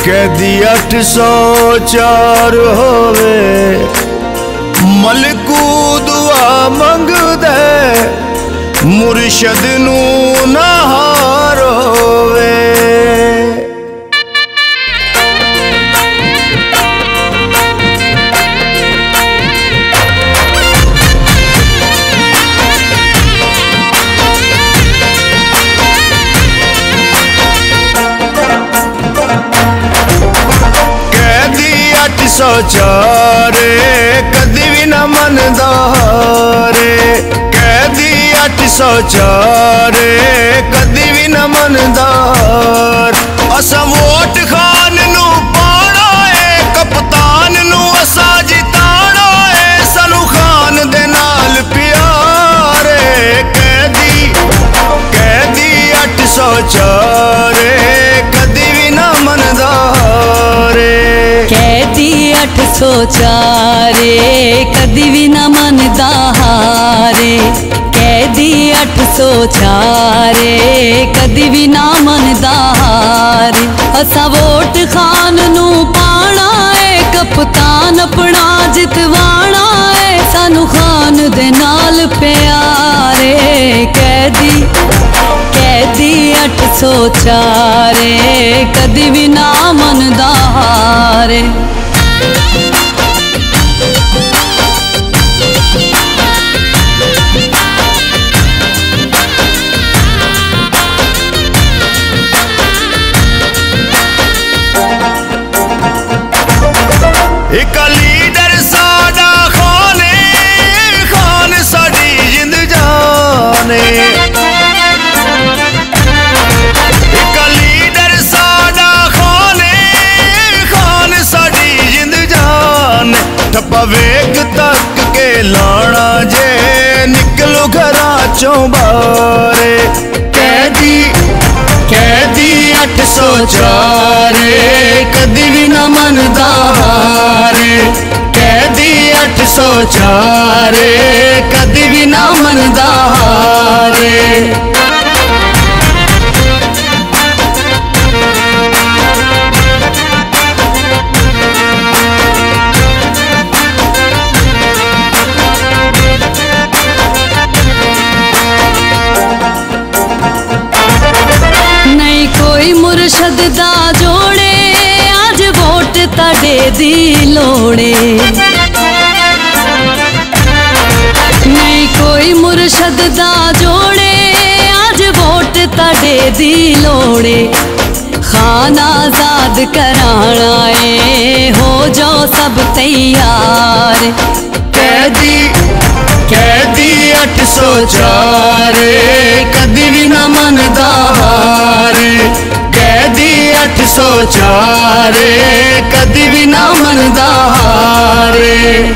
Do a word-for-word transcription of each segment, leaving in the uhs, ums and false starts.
कैदी अठ सौ चार होवे मलकू दुआ मंग दे मुर्शद नू नहार होवे। सौ चारे कदी भी न मनदा हारे, कैदी अठ सौ चारे कदी भी न मनदा हार। असा वोट खान नू पाना है कप्तान नू असा जिताना है सानू खान दे नाल प्यारे। कैदी कैदी अठ सौ चारे कदी भी न मनदा हारे, कैदी अठ सौ चारे कदी भी न मनदा हारे। कैदी अठ सौ चारे कदी भी न मनदा हारे। असा वोट खान नू पाना है कप्तान अपना जितवाना है सानू खान दे नाल प्यारे। कैदी कैदी अठ सौ चारे कदी भी ना मनदा हारे। एक लीडर साडा खाने खान साडी जिंद जाने। एक लीडर साडा खाने खान साडी जिंद जान। ठप्पा वेग तक के लाना जे निकलो घरा चों बारे। कैदी कैदी अठ सौ चारे कदी भी न मनदा हारे। कैदी अठ सौ चारे कदी भी न मनदा हारे। मुर्शद दा जोड़े आज वोट तड़े दी लोड़े। नहीं कोई मुर्शद दा जोड़े आज वोट तड़े दी लोड़े। खान आजाद कराना है हो जाओ सब तैयार। कैदी कैदी अठ सौ चारे कदी भी न मनदा हारे। कैदी अठ सौ चारे कदी भी न मनदा हारे।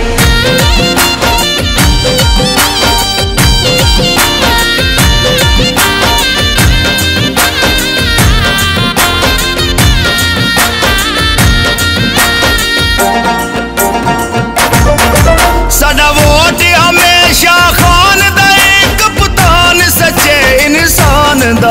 साडा वोट हमेशा खान दा कप्तान सच्चे इंसान दा।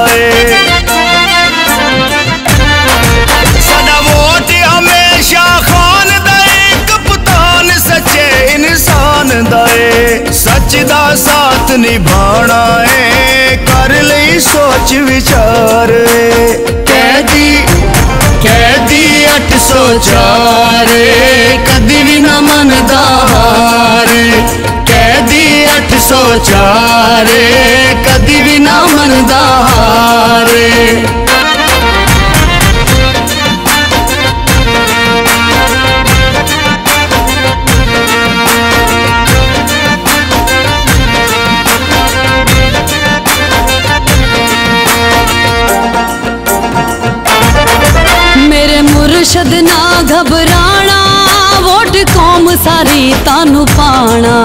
साडा वोट हमेशा खान दा कप्तान सच्चे इंसान दा। सच दा साथ निभाना है कर लई सोच विचार। कैदी कैदी अठ सौ चारे कदी भी न मनदा हारे। कैदी अठ सौ चारे कदी भी न मनदा हारे। मेरे मुर्शद ना घबराना वोट कौम सारी तानू पाना।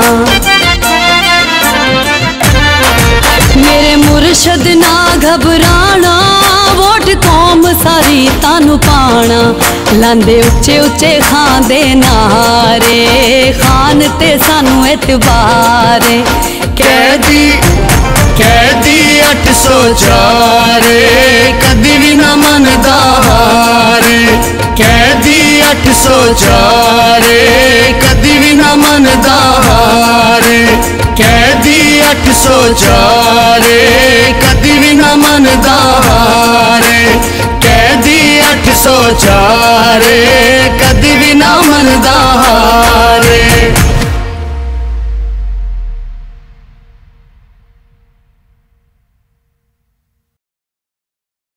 मेरे मुर्शद ना घबराना वोट कौम सारी तानू पाना। लांदे उच्चे उच्चे खान दे नारे खान ते सानू एतबारे। कैदी कैदी अठ सौ चारे कदी भी न मनदा हारे। कैदी अठ सौ चार कदी भी ना मनदा हार। कैदी अठ सौ चार कदी भी ना मनदा हार। कैदी अठ सौ चार